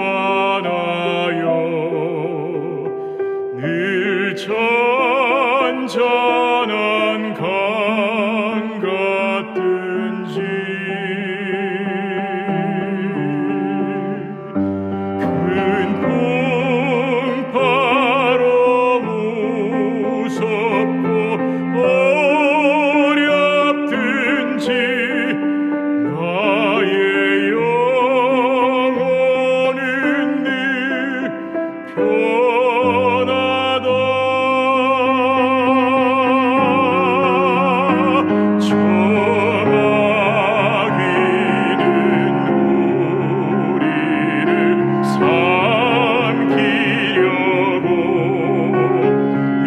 평안하여 늘 잔잔한 강 같든지 큰 풍파로 무섭고 어렵든지 나의 영혼은 늘 편하다. 저마귀는 우리를 삼키려고 입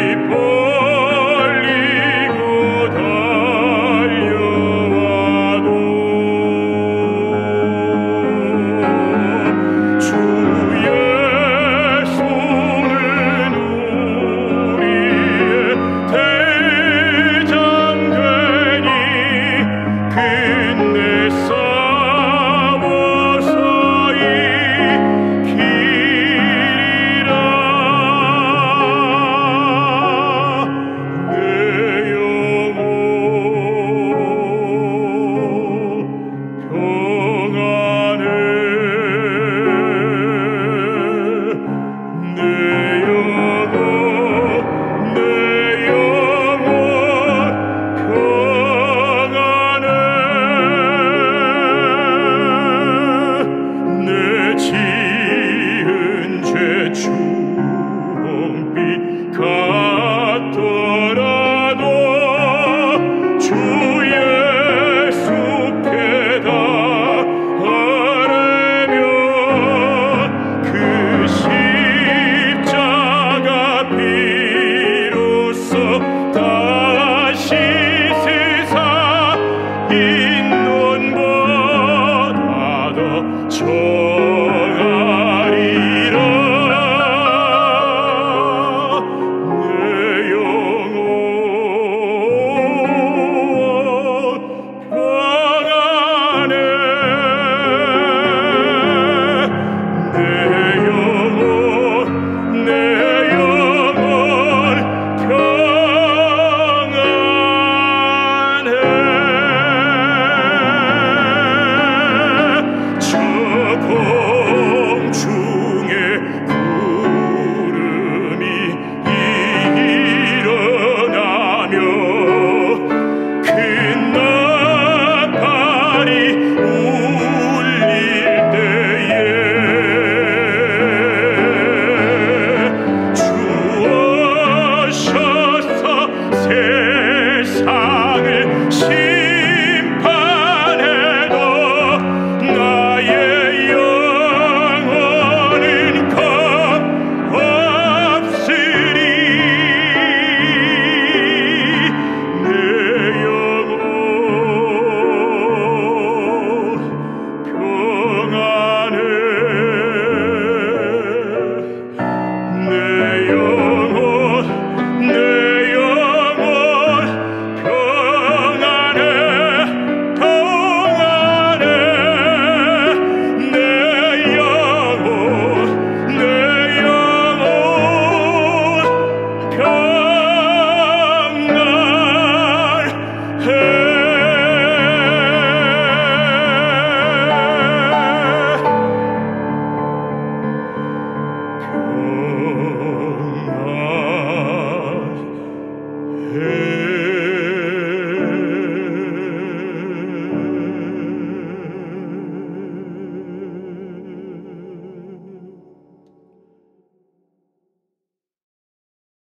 벌리고 달려와도 주 예수는 우리의 대장되니 끝내 싸워서 이기리라. 내 영혼 평안해. 내 영혼 평안해. 내 지은 죄 주홍빛 같더라도 주 예수께 다하려면 그 십자가 피로써 다시 세상 인론보다 더 정하리라. 내 영혼 평안해. 내 영혼 평안해. 저 공중에 구름이 일어나며 큰 나팔이 울릴 때에 주 오셔서 세상을 심판해도 나의 영혼은 겁 없으리. 내 영혼 평안해. 내 영혼 평안해. 평안해. 내 영혼 평안해.